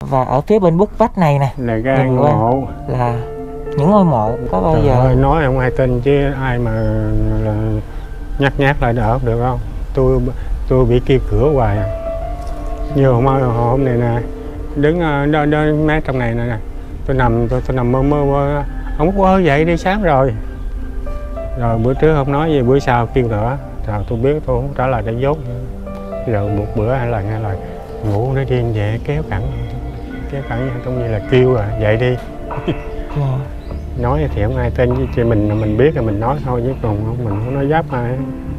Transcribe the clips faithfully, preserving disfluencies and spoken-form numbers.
Và ở phía bên bức vách này nè là cái ngôi mộ, là những ngôi mộ. Có bao Trời giờ ơi, nói không ai tin chứ ai mà là nhắc nhắc lại đỡ được không? Tôi tôi bị kêu cửa hoài à. Như hôm hôm này nè, đứng đó, đó mé trong này nè, tôi nằm tôi, tôi nằm mơ mơ mơ ông Út ơi dậy đi sáng rồi. Rồi bữa trước không nói gì, bữa sau kêu nữa, rồi tôi biết tôi không trả lời để dốt. Rồi một bữa hai lần hai lần ngủ nó điên vậy, kéo cẳng kéo cẳng trong như là kêu rồi dậy đi. yeah. Nói thì không ai tin, chứ chị mình mình biết là mình nói thôi, chứ còn mình không nói giáp ai.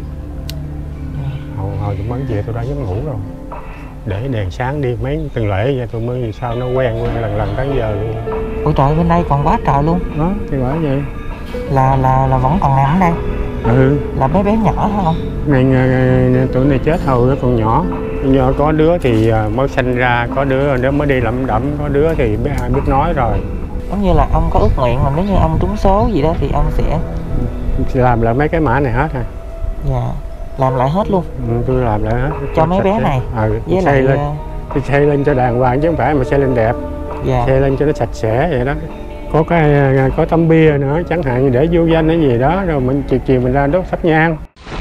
Hồi hồi tôi mới về tôi đã dám ngủ rồi, để đèn sáng đi mấy tuần lễ vậy tôi mới sao nó quen quen lần lần tới giờ luôn. Ôi trời, bên đây còn quá trời luôn. Đó thì bởi vậy là là là vẫn còn nằm ở đây. Ừ, là mấy bé nhỏ hả không? Này tụi này chết hồi nó còn nhỏ. Giờ có đứa thì mới sinh ra, có đứa đứa mới đi lẩm đẩm, có đứa thì biết ai biết nói rồi. Giống như là ông có ước nguyện là nếu như ông trúng số gì đó thì ông sẽ làm lại mấy cái mã này hết rồi. Dạ, làm lại hết luôn. Ừ, tôi làm lại hết cho mấy bé này. Ừ, với xây lại lên, tôi xây lên cho đàng hoàng chứ không phải mà xây lên đẹp. Dạ. Xây lên cho nó sạch sẽ vậy đó. Có cái có tấm bia nữa chẳng hạn như để vô danh hay gì đó, rồi mình chiều chiều mình ra đốt thắp nhang.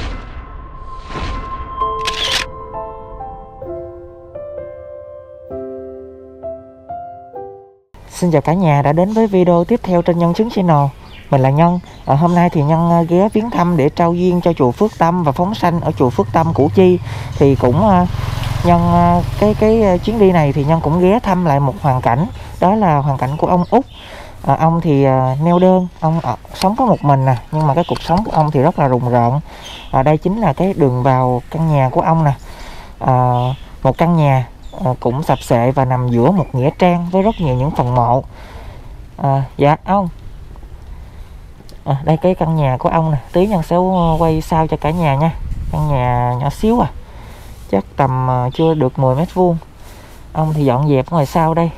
Xin chào cả nhà đã đến với video tiếp theo trên Nhân Chứng Channel. Mình là Nhân. à, Hôm nay thì Nhân ghé viếng thăm để trao duyên cho chùa Phước Tâm và phóng sanh ở chùa Phước Tâm Củ Chi. Thì cũng uh, Nhân uh, cái cái chuyến đi này thì Nhân cũng ghé thăm lại một hoàn cảnh. Đó là hoàn cảnh của ông Út. à, Ông thì uh, neo đơn, ông uh, sống có một mình nè, nhưng mà cái cuộc sống của ông thì rất là rùng rợn. à, Đây chính là cái đường vào căn nhà của ông nè. à, Một căn nhà À, cũng sập xệ và nằm giữa một nghĩa trang với rất nhiều những phần mộ. à, Dạ ông à, đây cái căn nhà của ông nè, tí Nhân sẽ quay sao cho cả nhà nha. Căn nhà nhỏ xíu à, chắc tầm uh, chưa được mười mét vuông. Ông thì dọn dẹp ngoài sau đây.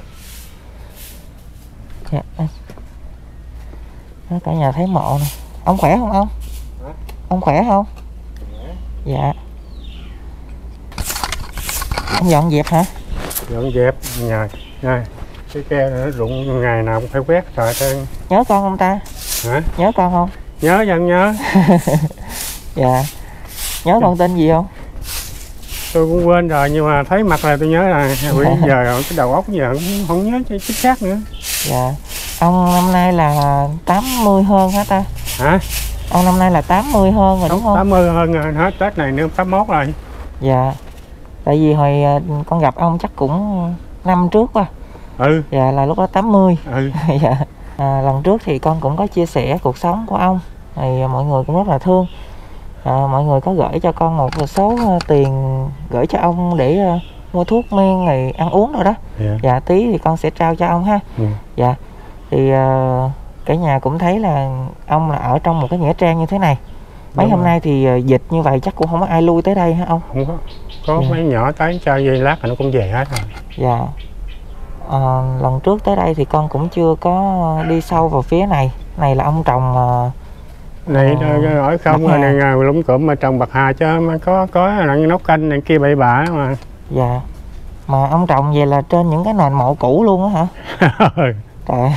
Dạ. Đó, cả nhà thấy mộ nè. Ông khỏe không ông? Hả? Ông khỏe không? Dạ. Ông dọn dẹp hả? Dọn dẹp nhà này, cái ke nó rụng ngày nào cũng phải quét trời trơn. Nhớ con không ta? Hả? Nhớ con không? Nhớ dân nhớ. Dạ. Nhớ con tên gì không? Tôi cũng quên rồi nhưng mà thấy mặt là tôi nhớ là bây giờ cái đầu óc giờ cũng không nhớ chính xác nữa. Dạ. Ông năm nay là tám mươi hơn hả ta? Hả? Ông năm nay là tám mươi hơn rồi đúng không? tám mươi hơn rồi, hết Tết này nữa tám mốt rồi. Dạ. Tại vì hồi con gặp ông chắc cũng năm trước quá. Ừ. Dạ, là lúc đó tám mươi. Ừ. Dạ. À, lần trước thì con cũng có chia sẻ cuộc sống của ông, thì mọi người cũng rất là thương. à, Mọi người có gửi cho con một số tiền gửi cho ông để uh, mua thuốc men này ăn uống rồi đó. Yeah. Dạ, tí thì con sẽ trao cho ông ha. Ừ. Dạ. Thì uh, cả nhà cũng thấy là ông là ở trong một cái nghĩa trang như thế này. Mấy Đúng hôm rồi. nay thì uh, dịch như vậy chắc cũng không có ai lui tới đây hả ông? Không có. Có Dạ. mấy nhỏ tới chơi dây lát là nó cũng về hết rồi. Dạ. À, lần trước tới đây thì con cũng chưa có đi sâu vào phía này. Này là ông trồng uh, này uh, ở không rồi này lúng cụm mà trồng bạc hà chứ mà có có nấu canh này kia bậy bạ mà. Dạ. Mà ông trồng về là trên những cái nền mộ cũ luôn á hả? Trời.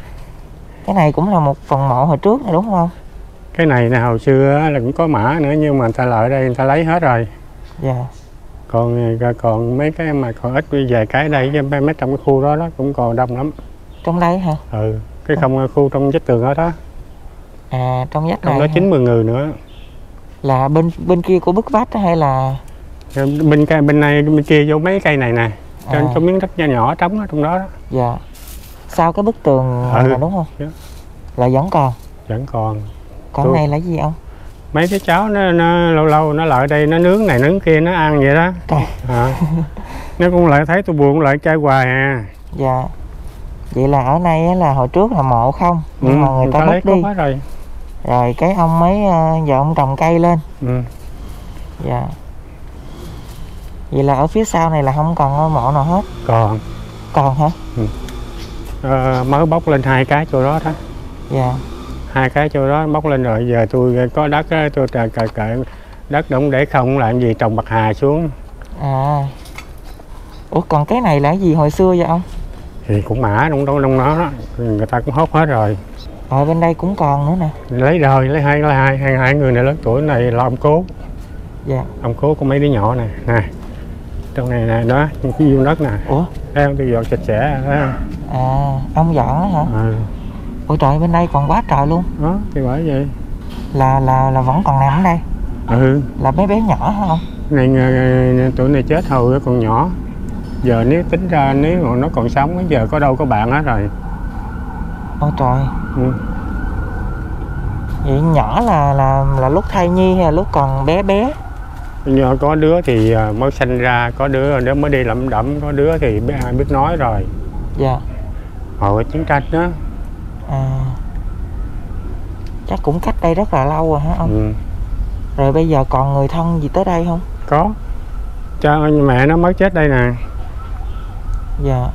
Cái này cũng là một phần mộ hồi trước này đúng không? Cái này nè hồi xưa là cũng có mã nữa nhưng mà người ta lại đây người ta lấy hết rồi. Dạ. Còn còn mấy cái mà còn ít vài cái đây chứ mấy trong cái khu đó đó cũng còn đông lắm. Trong đây hả? Ừ, cái không khu trong vách tường đó đó. À, trong vách này. Trong đó chín mươi người nữa. Là bên bên kia của bức vách hay là bên cây bên này bên kia vô mấy cây này nè. Trên à. có miếng đất nhỏ nhỏ trống ở trong đó đó. Dạ. Sau cái bức tường ừ. là đúng không? Dạ. Là vẫn còn. Vẫn còn. Còn Tôi... này là gì ông? Mấy cái cháu nó, nó lâu lâu nó lại đây nó nướng này nướng kia nó ăn vậy đó. À. Nó cũng lại thấy tôi buồn lại chơi hoài à. Dạ. Vậy là ở đây là hồi trước là mộ không, nhưng ừ, mà người ta mất đi rồi. Rồi cái ông mới giờ ông trồng cây lên. Ừ. Dạ. Vậy là ở phía sau này là không còn ngôi mộ nào hết. Còn. Còn hả? Ừ. À, mới bóc lên hai cái chỗ đó đó. Dạ. Hai cái chỗ đó bóc lên rồi giờ tôi có đất đó, tôi cài cài cài đất đụng để không làm gì, trồng bạc hà xuống. À. Ủa còn cái này là cái gì hồi xưa vậy ông? thì cũng mã trong trong trong đó đó, người ta cũng hốt hết rồi. Ở bên đây cũng còn nữa nè. Lấy đời lấy hai lấy hai hai hai người này lớn tuổi này là ông cố. Dạ. Ông cố có mấy đứa nhỏ nè, nè trong này nè, đó cái vuông đất nè. Ủa, thấy không, tôi dọn sạch sẽ, thấy không? à ông dọn đó hả? Ừ. Ôi trời, bên đây còn quá trời luôn. Đó thì bởi vậy. Là là là vẫn còn nằm ở đây. Ừ. Là mấy bé nhỏ hả không? Này tụi này chết hồi còn nhỏ. Giờ nếu tính ra nếu nó còn sống giờ có đâu có bạn hết rồi. Ôi trời. Ừ. Vậy nhỏ là là là lúc thai nhi hay là lúc còn bé bé? Nhưng có đứa thì mới sanh ra, có đứa đứa mới đi lẩm đẩm, có đứa thì biết, biết nói rồi. Dạ. Hồi chiến tranh đó. À, chắc cũng cách đây rất là lâu rồi hả ông? Ừ. Rồi bây giờ còn người thân gì tới đây không? Có. Cha mẹ nó mới chết đây nè. Dạ.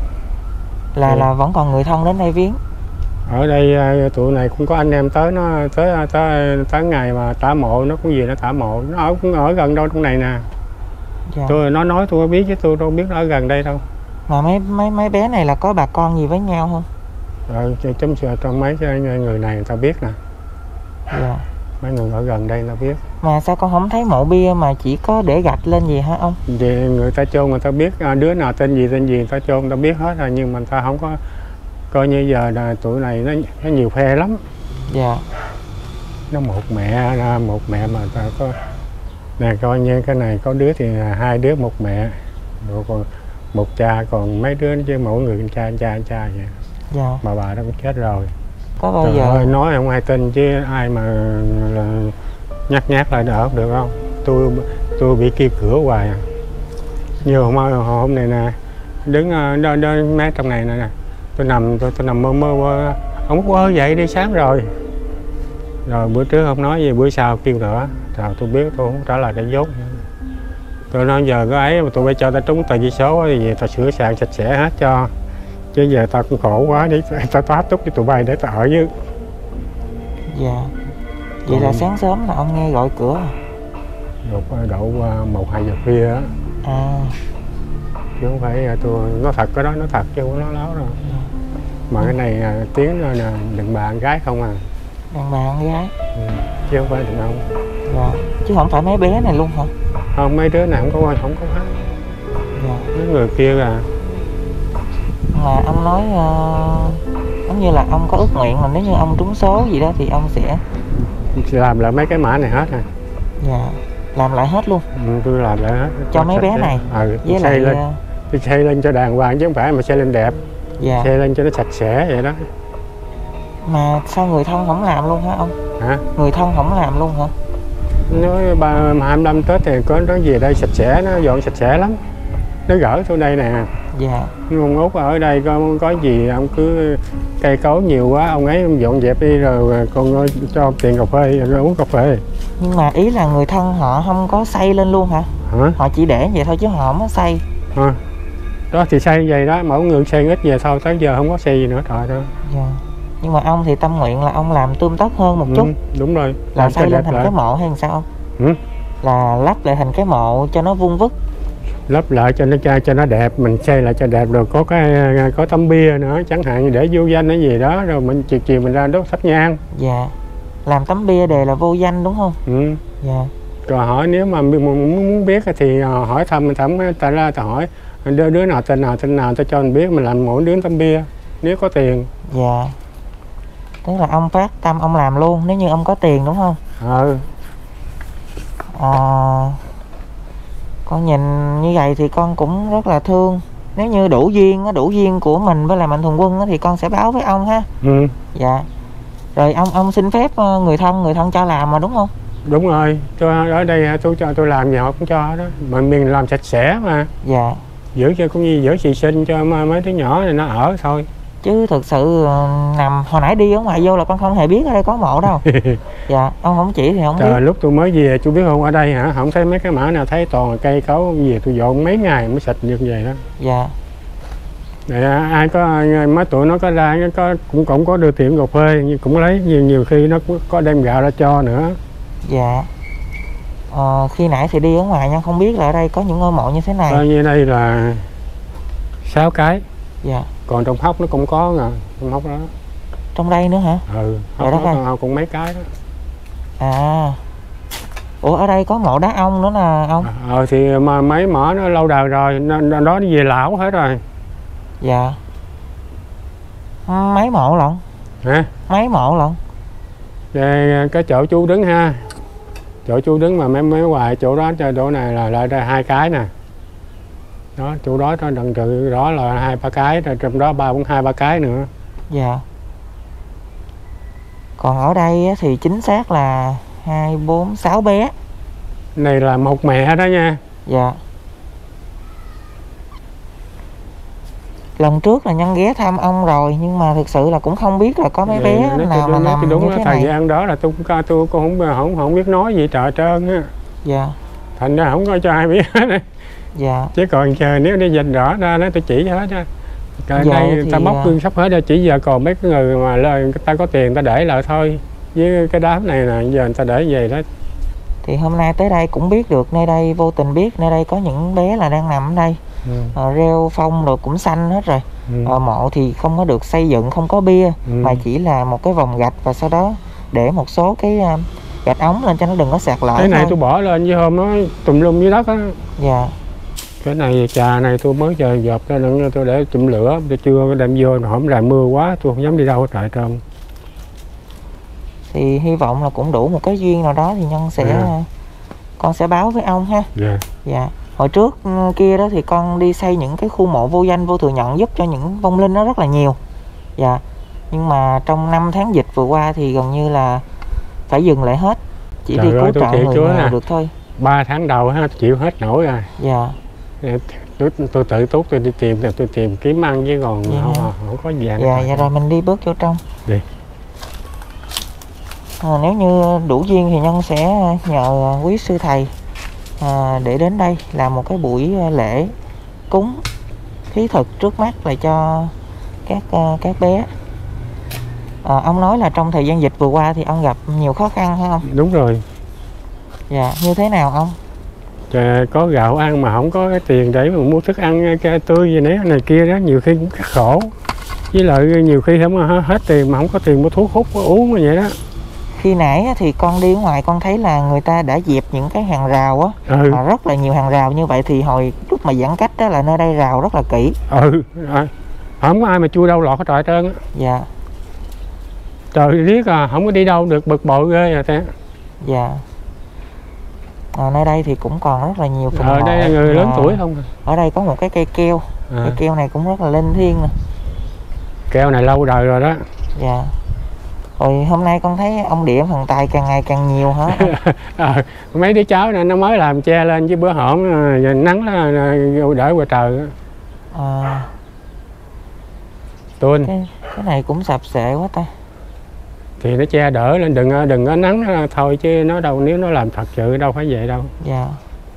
Là Ừ. là vẫn còn người thân đến đây viếng. Ở đây tụi này cũng có anh em tới nó tới tới tới ngày mà tả mộ nó cũng gì nó tả mộ, nó ở cũng ở gần đâu trong này nè. Dạ. Tôi nó nói tôi biết chứ tôi đâu biết nó ở gần đây đâu. Mà mấy mấy mấy bé này là có bà con gì với nhau không? Rồi chấm sửa trong mấy người này người ta biết nè. Dạ. Mấy người ở gần đây nó biết. Mà sao con không thấy mộ bia mà chỉ có để gạch lên gì hả ông? Vì người ta chôn người ta biết đứa nào tên gì tên gì người ta chôn người ta biết hết rồi, nhưng mà người ta không có coi như giờ là tụi này nó, nó nhiều phe lắm. Dạ. Nó một mẹ một mẹ mà ta có nè, coi như cái này có đứa thì là hai đứa một mẹ, rồi còn một cha, còn mấy đứa chứ mỗi người cha cha cha vậy. Dạ. Bà bà đó cũng chết rồi. Có bao Trời giờ ơi, nói không ai tin chứ ai mà là nhắc nhắc lại đỡ được không? Tôi tôi bị kêu cửa hoài à. Như hôm hôm này nè, đứng đó, đó mé trong này nè, tôi nằm tôi, tôi nằm mơ mơ, mơ. Ông ơi dậy đi sáng rồi. Rồi bữa trước không nói gì, bữa sau kêu nữa. Rồi tôi biết tôi không trả lời để dốt. Tôi nói giờ có ấy mà tôi phải cho ta trúng tờ giấy số thì về ta sửa sàn sạch sẽ hết cho. Chứ giờ tao cũng khổ quá để tao tá túc cho tụi bay để tao ở với. Dạ. Vậy là sáng sớm là ông nghe gọi cửa à? Độ độ một hai giờ khuya á. À. Chứ không phải tôi nói thật cái đó nói thật chứ không có nói láo đâu. Mà cái này tiếng là đàn bà con gái không à. Đàn bà con gái. Ừ. Chứ không phải đàn ông. Dạ. Chứ không phải mấy bé này luôn hả? Không, mấy đứa này không có không có hết. Dạ. Mấy người kia à. Mà ông nói uh, giống như là ông có ước nguyện là nếu như ông trúng số gì đó thì ông sẽ làm lại mấy cái mã này hết à. Dạ. Làm lại hết luôn. Ừ, tôi làm lại hết cho mấy bé này. Ừ, với xây lại lên. Tôi xây lên cho đàng hoàng chứ không phải mà xây lên đẹp. Dạ. Xây lên cho nó sạch sẽ vậy đó. Mà sao người thân không làm luôn hả ông? Hả? Người thân không làm luôn hả? Nói ba hai mươi lăm Tết thì có nó về đây sạch sẽ, nó dọn sạch sẽ lắm. Nó gửi tôi đây nè. Dạ. Ông Út ở đây có có gì ông cứ cây cối nhiều quá ông ấy ông dọn dẹp đi rồi con cho tiền cà phê rồi uống cà phê. Nhưng mà ý là người thân họ không có xây lên luôn hả? Hả? Họ chỉ để vậy thôi chứ họ không có xây. À, đó thì xây vậy đó, mỗi người xây ít về thôi, tới giờ không có xây gì nữa trời đó. Dạ. Nhưng mà ông thì tâm nguyện là ông làm tươm tất hơn một Ừ, chút. đúng rồi. Là làm xây lên thành lại. cái mộ hay sao ông? Ừ. Là lắp lại thành cái mộ cho nó vuông vức. Lắp lại cho nó cho, cho nó đẹp, mình xây lại cho đẹp, rồi có cái có tấm bia nữa chẳng hạn để vô danh cái gì đó, rồi mình chiều chiều mình ra đốt thắp nhang. Dạ. Làm tấm bia đề là vô danh đúng không? Ừ. Dạ. Rồi hỏi nếu mà muốn biết thì hỏi thăm mình thẩm ta ra ta hỏi đứa, đứa nào tên nào tên nào ta cho mình biết, mình làm mỗi đứa tấm bia nếu có tiền. Dạ. Tức là ông phát tâm ông làm luôn nếu như ông có tiền đúng không? Ừ. Ờ, con nhìn như vậy thì con cũng rất là thương. Nếu như đủ duyên đủ duyên của mình với lại Mạnh Thường Quân thì con sẽ báo với ông ha. Ừ. Dạ. Rồi ông ông xin phép người thân người thân cho làm mà đúng không? Đúng rồi, cho ở đây tôi cho tôi làm gì họ cũng cho đó, mà mình làm sạch sẽ mà. Dạ. Giữ cho cũng như giữ xì sinh cho mấy đứa nhỏ này nó ở thôi. Chứ thực sự nằm hồi nãy đi ở ngoài vô là con không hề biết ở đây có mộ đâu. Dạ, ông không chỉ thì không Trời, biết. lúc tôi mới về tôi biết không, ở đây hả, không thấy mấy cái mã nào, thấy toàn là cây cấu về tôi dọn mấy ngày mới sạch được về đó. Dạ. Để ai có mấy tụi nó có ra có cũng cũng có đưa tiền cà phê nhưng cũng lấy nhiều nhiều khi nó cũng có đem gạo ra cho nữa. Dạ. Ờ, khi nãy thì đi ở ngoài nha, không biết là ở đây có những ngôi mộ như thế này. Coi như đây là sáu cái. Dạ. Còn trong hốc nó cũng có nè, trong hốc đó. Trong đây nữa hả? Ừ, hốc đó còn, còn mấy cái đó. À. Ủa ở đây có mộ đá ông nữa nè ông. Ờ thì mà mấy mỏ nó lâu đời rồi, nó, nó đó về lão hết rồi. Dạ. Mấy mộ lận? Hả? Mấy mộ lận? Cái, cái chỗ chú đứng ha. Chỗ chú đứng mà mấy mấy hoài chỗ đó chỗ này là lại đây hai cái nè. Đó, chỗ đó nó đằng trừ đó là hai ba cái, rồi trong đó ba bốn hai ba cái nữa. Dạ. Còn ở đây thì chính xác là hai bốn sáu bé. Này là một mẹ đó nha. Dạ. Lần trước là Nhân ghé thăm ông rồi nhưng mà thực sự là cũng không biết là có mấy bé Vậy, nào mà nằm đúng như đó, thế thời này. gian đó là tôi tôi tôi cũng không không không biết nói gì trời trơn á. Dạ. Thành ra không có cho ai biết hết. Dạ. Chứ còn chờ nếu đi dành rõ ra nó tôi chỉ hết á. Cái Dạ, đây thì... ta bóc gương sắp hết ra, chỉ giờ còn mấy cái người mà lời ta có tiền ta để lại thôi. Với cái đám này nè giờ người ta để về đó. Thì hôm nay tới đây cũng biết được, nơi đây vô tình biết nơi đây có những bé là đang nằm ở đây. Ừ. À, rêu phong rồi cũng xanh hết rồi. Ừ. À, mộ thì không có được xây dựng, không có bia. Ừ. Mà chỉ là một cái vòng gạch và sau đó để một số cái uh, gạch ống lên cho nó đừng có sạt lở. Cái này thôi. tôi bỏ lên với hôm nó tùm lum dưới đất á. Dạ. Cái này trà này tôi mới chờ dọc ra đừng tôi để chụm lửa, tôi chưa đem vô mà không làm mưa quá tôi không dám đi đâu hết trọi trơn. Thì hy vọng là cũng đủ một cái duyên nào đó thì Nhân sẽ à. con sẽ báo với ông ha. Dạ. Dạ. Hồi trước kia đó thì con đi xây những cái khu mộ vô danh vô thừa nhận giúp cho những vong linh nó rất là nhiều. Dạ. Nhưng mà trong năm tháng dịch vừa qua thì gần như là phải dừng lại hết. Chỉ Trời đi cứu trợ người nghèo à. được thôi. Ba tháng đầu ha, chịu hết nổi rồi. Dạ. Tôi, tôi tự túc tôi đi tìm tôi tìm kiếm ăn chứ còn dạ. không, không có gì. Dạ, dạ rồi mình đi bước vô trong. Đi. À, nếu như đủ duyên thì Nhân sẽ nhờ quý sư thầy à, để đến đây làm một cái buổi lễ cúng thí thực trước mắt lại cho các uh, các bé. À, ông nói là trong thời gian dịch vừa qua thì ông gặp nhiều khó khăn phải không? Đúng rồi. Dạ, như thế nào ông? Trời, có gạo ăn mà không có cái tiền để mà mua thức ăn cái tươi gì đấy này kia đó, nhiều khi cũng khổ. Với lại nhiều khi không hết tiền mà không có tiền mua thuốc hút uống như vậy đó. Khi nãy thì con đi ngoài con thấy là người ta đã dẹp những cái hàng rào á, ừ. mà rất là nhiều hàng rào như vậy thì hồi lúc mà giãn cách đó là nơi đây rào rất là kỹ. Ừ, à, không có ai mà chui đâu lọt hết trọi trơn á. Dạ. Trời riết à, không có đi đâu được bực bội ghê rồi thế. Dạ. À, nơi đây thì cũng còn rất là nhiều phần ở đây là người lớn tuổi không. Ở đây có một cái cây keo, à. Cây keo này cũng rất là linh thiêng nè. Keo này lâu đời rồi đó. Dạ. Rồi hôm nay con thấy ông Địa thần tài càng ngày càng nhiều hả? à, mấy đứa cháu này nó mới làm che lên chứ bữa hổm nắng nó đỡ qua trời. À. Tuôn. Cái, cái này cũng sập sệ quá ta. Thì nó che đỡ lên, đừng đừng có nắng thôi chứ nó đâu, nếu nó làm thật sự đâu phải vậy đâu. Dạ.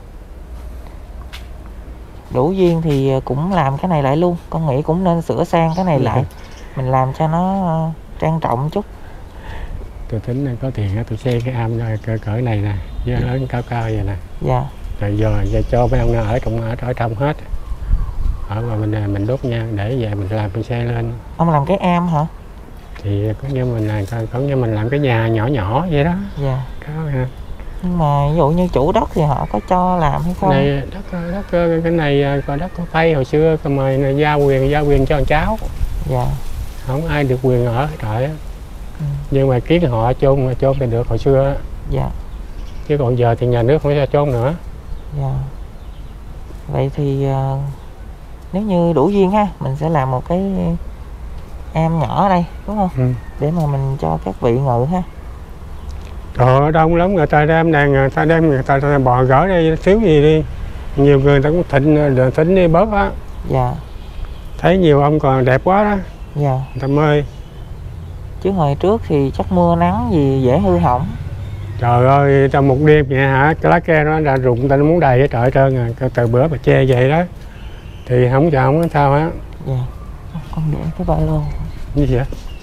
Đủ duyên thì cũng làm cái này lại luôn. Con nghĩ cũng nên sửa sang cái này lại. Mình làm cho nó trang trọng chút. Tôi tính là có tiền tôi xây cái am cỡ, cỡ này nè, với dạ. Lớn cao cao vậy nè. Dạ. Rồi giờ, giờ cho mấy ông ở trong ở, ở trong hết. Ở mà mình mình đốt nhang để về mình làm mình xây lên. Ông làm cái am hả? Thì có như mình làm có như mình làm cái nhà nhỏ nhỏ vậy đó. Dạ. Có ha. Nhưng mà ví dụ như chủ đất thì họ có cho làm hay không? Này đất đất cái này còn đất của Tây hồi xưa mà giao quyền giao quyền cho con cháu. Dạ. Không ai được quyền ở trời á. Ừ. Nhưng mà kiến họ chôn mà chôn thì được hồi xưa. Dạ. Chứ còn giờ thì nhà nước không cho chôn nữa. Dạ. Vậy thì uh, nếu như đủ duyên ha, mình sẽ làm một cái am nhỏ ở đây đúng không? Ừ. Để mà mình cho các vị ngự ha. Trời đông lắm, người ta đem này, người ta đem người ta, ta bò gỡ đây xíu gì đi. Nhiều người ta cũng thịnh thịnh đi bớt á. Dạ. Thấy nhiều ông còn đẹp quá đó. Dạ. Người ta mê. Chứ hồi trước thì chắc mưa nắng gì dễ hư hỏng. Trời ơi, trong một đêm vậy hả, cái lá ke nó đã rụng, ta nó muốn đầy hết trời trơn à, từ bữa mà che vậy đó. Thì không cho không có sao á. Dạ. Con để cái ba lô. Như vậy?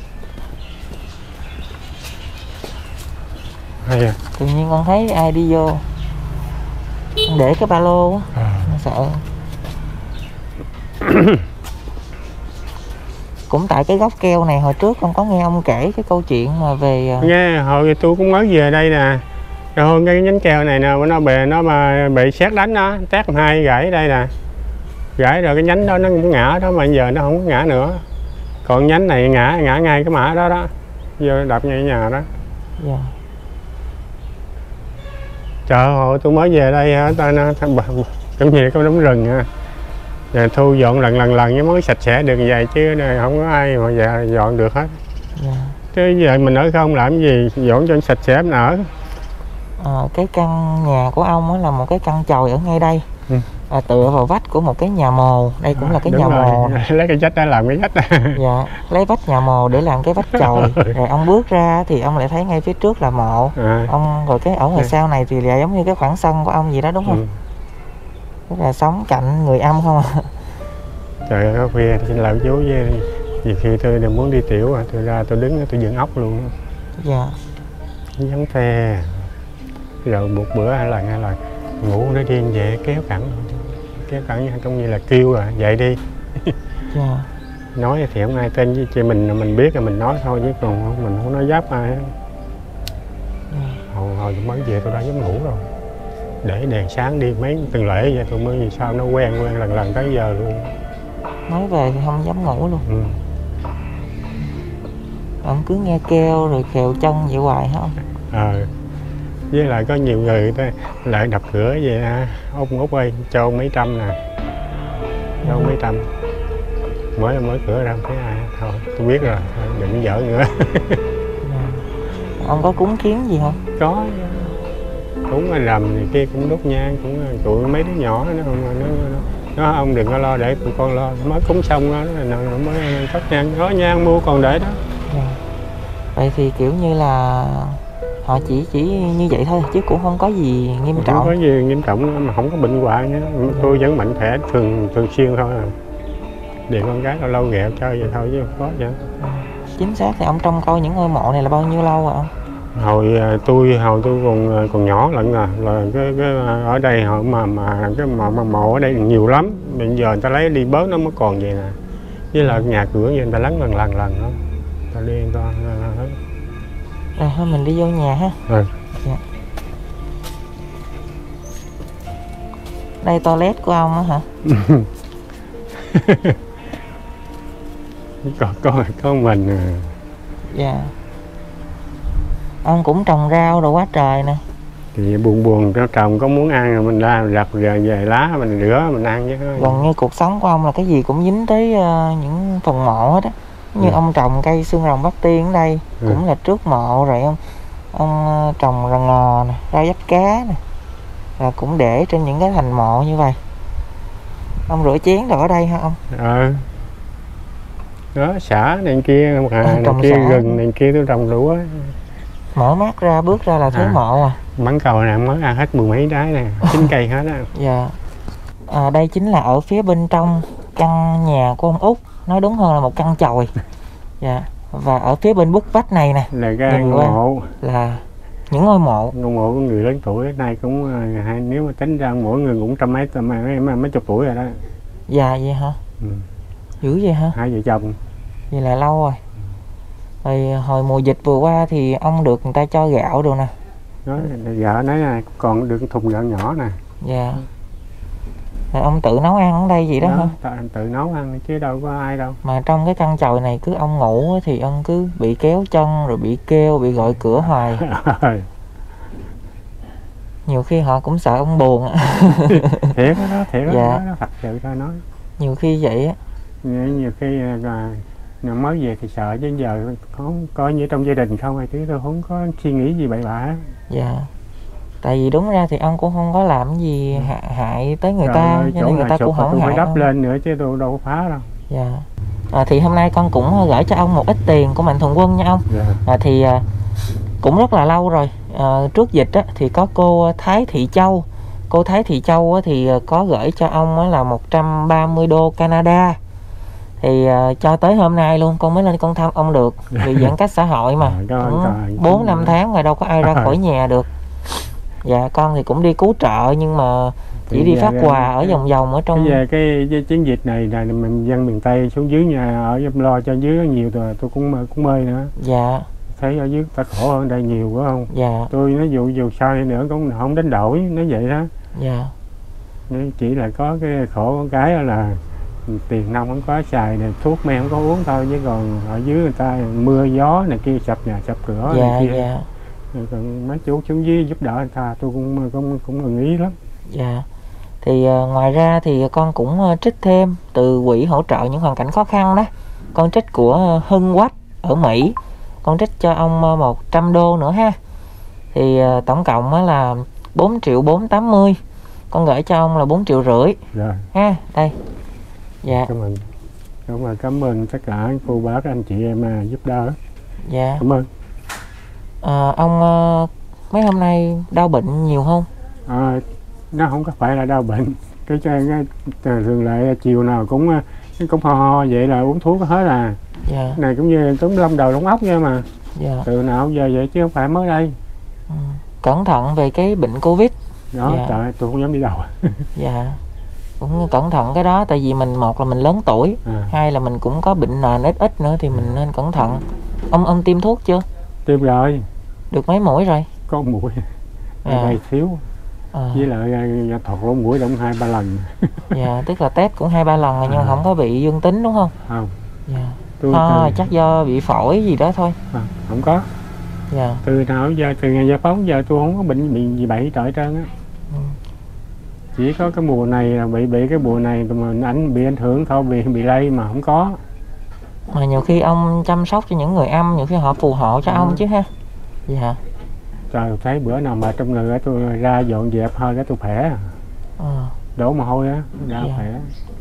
Hay à? Tự nhiên con thấy ai đi vô con để cái ba lô á, à. Sợ. cũng tại cái gốc keo này hồi trước con có nghe ông kể cái câu chuyện mà về nghe hồi tôi cũng mới về đây nè, rồi cái nhánh keo này nè nó bè nó mà bị sét đánh đó, tát hai gãy đây nè, gãy rồi cái nhánh đó nó cũng ngã đó, mà giờ nó không có ngã nữa, còn nhánh này ngã ngã ngay cái mã đó đó, giờ đập ngay nhà đó. Dạ. Trời ơi, tôi mới về đây hả, ta nó cũng như có đống rừng ha. Rồi thu dọn lần lần lần mới sạch sẽ được vậy chứ không có ai mà dọn được hết. Dạ. Chứ giờ mình ở không làm gì, dọn cho sạch sẽ mình ở. À, cái căn nhà của ông á là một cái căn chòi ở ngay đây. Ừ. À, tựa vào vách của một cái nhà mồ, đây cũng là cái đúng nhà rồi. mồ. Lấy cái vách đó làm cái vách. Dạ, lấy vách nhà mồ để làm cái vách chòi. Rồi ông bước ra thì ông lại thấy ngay phía trước là mộ. À. Ông rồi cái ở ngoài sau này thì là giống như cái khoảng sân của ông gì đó đúng không? Ừ. Tức là sống cạnh người âm không à? Trời ơi, khuya xin lỗi chú với nhiều khi tôi đều muốn đi tiểu à, tôi ra tôi đứng tôi dựng ốc luôn. Dạ. Vắng te. Rồi một bữa hai lần hai lần ngủ nó điên về kéo cẳng, kéo cẳng cũng như là kêu à, dậy đi. Dạ. Nói thì không ai tên với chị mình mình biết là mình nói thôi chứ còn mình không nói giáp ai. Dạ. Hồi hồi mới về tôi đã dám ngủ rồi. Để đèn sáng đi mấy tuần lễ vậy tôi mới sao nó quen quen lần lần tới giờ luôn. Nói về thì không dám ngủ luôn. Ừ. Ông cứ nghe kêu rồi khều chân vậy hoài hả ông? Ờ. À, với lại có nhiều người ta lại đập cửa vậy ha. Ông Út ơi cho mấy trăm nè. Cho ừ. mấy trăm. Mới mới cửa ra không thấy ai. Thôi tôi biết rồi, đừng giỡn nữa. À. Ông có cúng kiến gì không? Có. Cúng rằm này kia cũng đốt nhang, cũng tụi mấy đứa nhỏ nó nó, nó, nó ông đừng có lo để tụi con lo, mới cúng xong đó nó mới thắp nhang, có nhang mua còn để đó. À. Vậy thì kiểu như là họ chỉ chỉ như vậy thôi chứ cũng không có gì nghiêm trọng. Không có gì nghiêm trọng mà không có bệnh hoạn nhé. À. Tôi vẫn mạnh khỏe thường thường xuyên thôi à. Để con gái lâu lâu ghẹo chơi vậy thôi chứ không có vậy. À. Chính xác thì ông trông coi những ngôi mộ này là bao nhiêu lâu rồi ông? Hồi tôi hồi tôi còn còn nhỏ lận à, là cái, cái ở đây họ mà mà cái mà, mà mộ ở đây nhiều lắm, bây giờ người ta lấy đi bớt nó mới còn vậy nè, với là nhà cửa vậy người ta lắng lần lần lần đó, ta đi người ta hết. Rồi thôi mình đi vô nhà ha. Ừ. Dạ. Đây toilet của ông á hả? có có có mình à. Dạ. Ông cũng trồng rau rồi quá trời nè. Thì buồn buồn nó trồng có muốn ăn rồi mình ra rặt về, về lá mình rửa mình ăn chứ. Gần như cuộc sống của ông là cái gì cũng dính tới uh, những phần mộ hết á. Như ừ. ông trồng cây xương rồng Bắc Tiên ở đây ừ. cũng là trước mộ rồi ông. Ông uh, trồng rau ngò nè, rau dắp cá nè, là cũng để trên những cái thành mộ như vậy. Ông rửa chén rồi ở đây hả ông? Ờ. Đó xả này kia à, à, này kia xả. Gừng này kia tôi trồng đủ á. Mở mắt ra bước ra là thấy à, mộ à. Mắng cầu nè mới ăn hết mười mấy trái nè, chín cây hết á. Dạ. À, đây chính là ở phía bên trong căn nhà của ông Út, nói đúng hơn là một căn chòi. Dạ. Và ở phía bên bức vách này nè là cái ngôi mộ, là những ngôi mộ. Ngôi mộ của người lớn tuổi nay cũng hay, nếu mà tính ra mỗi người cũng trăm mấy trăm mấy, mấy chục tuổi rồi đó. Dạ vậy hả? Ừ. Dữ vậy hả? Hai vợ chồng. Vậy là lâu rồi. Rồi hồi mùa dịch vừa qua thì ông được người ta cho gạo đồ nè. Nói vợ nói là còn được thùng gạo nhỏ nè. Dạ. Rồi ông tự nấu ăn ở đây vậy đó, đó hả? Tự nấu ăn chứ đâu có ai đâu. Mà trong cái căn chòi này cứ ông ngủ thì ông cứ bị kéo chân rồi bị kêu, bị gọi cửa hoài. Nhiều khi họ cũng sợ ông buồn. Thiệt đó, thiệt đó, dạ. Nó thật sự thôi nói. Nhiều khi vậy á. Nhiều khi là mới về thì sợ chứ giờ không coi như trong gia đình không ai chứ tôi không có suy nghĩ gì bậy bạ. Dạ. Tại vì đúng ra thì ông cũng không có làm gì hại tới người. Trời ta ơi, cho nên người ta cũng không tôi hại. Phải đắp không? Lên nữa chứ tôi đâu có phá đâu. Dạ. À, thì hôm nay con cũng gửi cho ông một ít tiền của Mạnh Thường Quân nha ông. Dạ. À, thì à, cũng rất là lâu rồi. À, trước dịch á, thì có cô Thái Thị Châu. Cô Thái Thị Châu á, thì có gửi cho ông á, là một trăm ba mươi đô Canada. Thì uh, cho tới hôm nay luôn con mới lên con thăm ông được. Vì giãn cách xã hội mà bốn năm tháng rồi đâu có ai ra khỏi nhà được. Dạ con thì cũng đi cứu trợ nhưng mà chỉ đi phát quà ở vòng vòng ở trong. Về cái, cái chiến dịch này là mình dân miền Tây xuống dưới nhà ở giúp lo cho dưới nhiều rồi tôi cũng cũng mê nữa. Dạ. Thấy ở dưới ta khổ hơn đây nhiều quá không. Dạ. Tôi nói dù dù sao đi nữa cũng không đánh đổi, nói vậy đó. Dạ. Chỉ là có cái khổ con cái là tiền nông không có xài, này thuốc men không có uống thôi, chứ còn ở dưới người ta mưa gió này kia sập nhà sập cửa Dạ. này kia. Dạ. Còn mấy chú xuống dưới giúp đỡ người ta tôi cũng cũng cũng đồng ý lắm. Dạ. Thì uh, ngoài ra thì con cũng uh, trích thêm từ quỹ hỗ trợ những hoàn cảnh khó khăn đó. Con trích của uh, Hưng Quách ở Mỹ, con trích cho ông uh, một trăm đô nữa ha. Thì uh, tổng cộng uh, là bốn triệu bốn trăm tám mươi. Con gửi cho ông là bốn triệu rưỡi. Rồi. Ha, đây. Dạ. Cảm ơn. Cảm ơn, cảm ơn tất cả cô bác anh chị em à, giúp đỡ. Dạ. Cảm ơn. À, ông uh, mấy hôm nay đau bệnh nhiều không? À, nó không có phải là đau bệnh, cái, cái, cái thường lại chiều nào cũng cũng ho ho vậy là uống thuốc hết à. Dạ. Này cũng như tốn lông đầu lông óc nha mà. Dạ. Từ nào giờ vậy chứ không phải mới đây. Ừ. Cẩn thận về cái bệnh Covid. Đó. Dạ. Trời, tôi không dám đi đâu. Dạ. Cũng cẩn thận cái đó, tại vì mình một là mình lớn tuổi, à. hai là mình cũng có bệnh nền ít ít nữa thì mình nên cẩn thận. Ông ông tiêm thuốc chưa? Tiêm rồi. Được mấy mũi rồi? Có một mũi. À. Đây thiếu. À. Với lại thuật lỗ mũi cũng hai ba lần. Dạ, tức là test cũng hai ba lần rồi nhưng à. không có bị dương tính đúng không? Không. Dạ. Tôi, thôi từ... chắc do bị phổi gì đó thôi. À, không có. Dạ. Từ nào giờ từ ngày giải phóng giờ tôi không có bệnh bị gì bậy trời trơn á. Ừ. Chỉ có cái mùa này là bị bị cái mùa này mà ảnh bị ảnh hưởng thôi, bị bị lây mà không có. Mà nhiều khi ông chăm sóc cho những người âm, nhiều khi họ phù hộ cho ừ. ông chứ ha. Dạ. Trời, thấy bữa nào mà trong người tôi ra dọn dẹp hơi cái tôi khỏe. À. Đổ mồ hôi á, ra dạ. khỏe.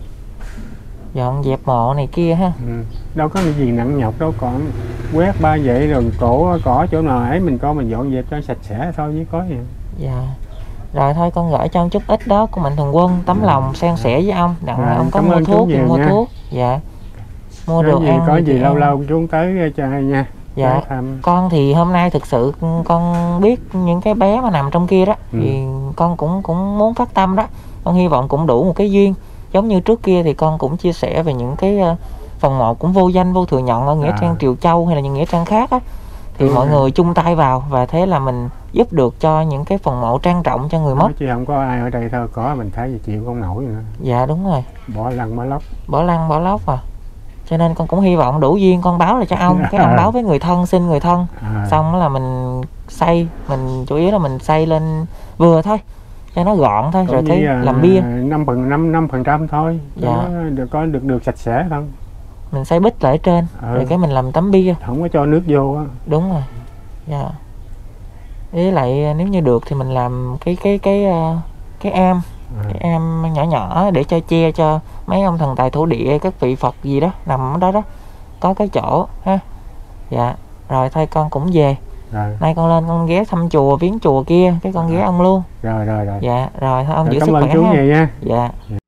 Dọn dẹp mộ này kia ha. Ừ. Đâu có cái gì nặng nhọc đâu, còn quét ba vậy rồi cổ cỏ chỗ nào ấy mình coi mình dọn dẹp cho sạch sẽ thôi chứ có gì. Dạ. Rồi thôi con gửi cho ông chút ít đó của Mạnh Thường Quân, tấm ừ. lòng san sẻ với ông, đặng là ông có mua thuốc thì mua nha. thuốc. Dạ. Mua đồ gì, ăn có gì lâu ăn. lâu xuống tới cho hai nha. Dạ. Con thì hôm nay thực sự con biết những cái bé mà nằm trong kia đó ừ. thì con cũng cũng muốn phát tâm đó. Con hy vọng cũng đủ một cái duyên. Giống như trước kia thì con cũng chia sẻ về những cái uh, phần mộ cũng vô danh vô thừa nhận ở nghĩa à. trang Triều Châu hay là những nghĩa trang khác á. Thì ừ. mọi người chung tay vào và thế là mình giúp được cho những cái phần mộ trang trọng cho người mất. Chứ không có ai ở đây thôi, có mình thấy thì chịu không nổi nữa. Dạ đúng rồi. Bỏ lăn bỏ lóc. Bỏ lăn bỏ lóc à. Cho nên con cũng hy vọng đủ duyên con báo lại cho ông. Cái ông báo với người thân, xin người thân à. Xong là mình xây, mình chủ yếu là mình xây lên vừa thôi cho nó gọn thôi. Cũng rồi thấy làm bia năm phần năm năm phần trăm thôi. Dạ. Được có được được sạch sẽ không? Mình xây bít lại trên ừ. rồi cái mình làm tấm bia. Không có cho nước vô á. Đúng rồi. Dạ. Với lại nếu như được thì mình làm cái cái cái cái, cái am à. Cái am nhỏ nhỏ để cho che cho mấy ông thần tài thổ địa, các vị Phật gì đó nằm ở đó đó, có cái chỗ ha. Dạ. Rồi thôi con cũng về. Rồi. Nay con lên con ghé thăm chùa, viếng chùa kia, cái con ghé ông luôn. Rồi rồi rồi. Dạ, rồi thôi ông rồi, giữ sức khỏe chú về nha. Dạ.